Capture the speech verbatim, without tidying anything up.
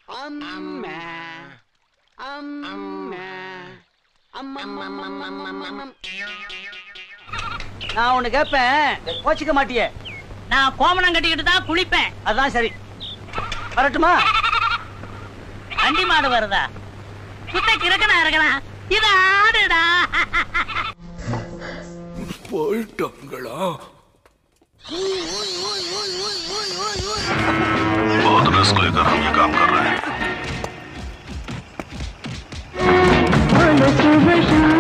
நான் ஒண்ணு கேட்பேன், கோச்சிக்க மாட்டியே? நான் கோமணம் கட்டிக்கிட்டு தான் குளிப்பேன். அதான் சரி. வரட்டுமா? அண்டி மாடு வருதா? சுத்த கிழக்கனா இருக்கலாம். இது ஆடுடா. போயிட்டாங்களா? बहुत रिस्क लेकर हम ये काम कर रहे हैं.